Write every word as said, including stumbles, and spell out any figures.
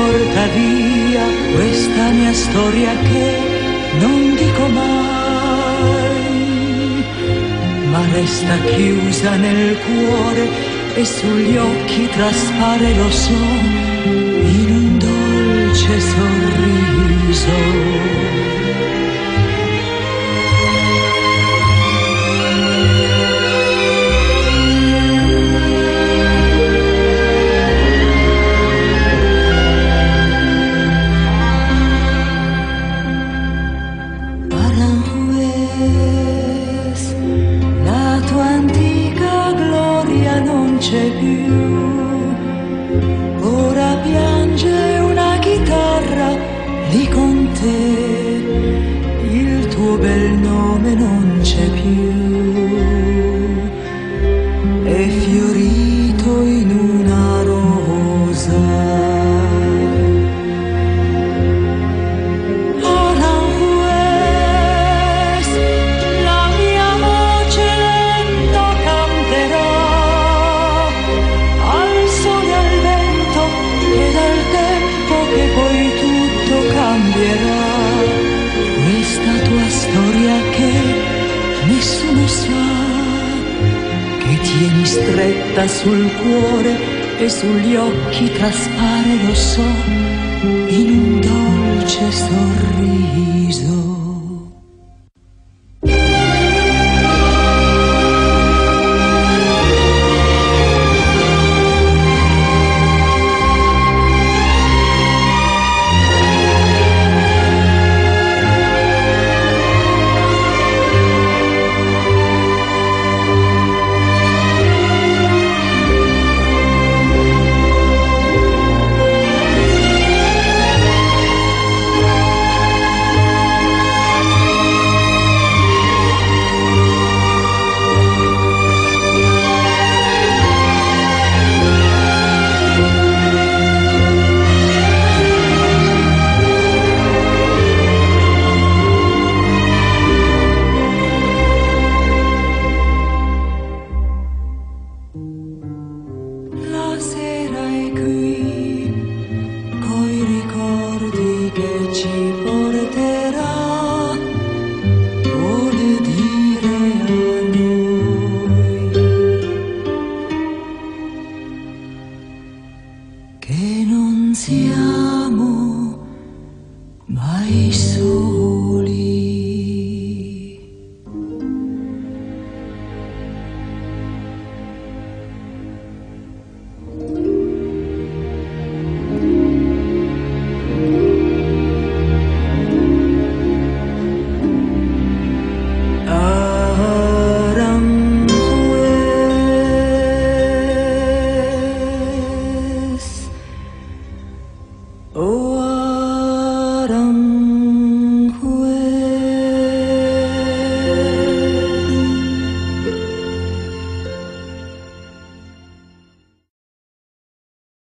porta via questa mia storia che non dico mai, ma resta chiusa nel cuore e sugli occhi traspare, lo so, in un dolce sorriso. C'è più, ora piange una chitarra lì con te, il tuo bel nome non c'è più, è fiorito in una rosa. Questa tua storia che nessuno sa, che tieni stretta sul cuore e sugli occhi traspare, lo so, in un dolce sorriso.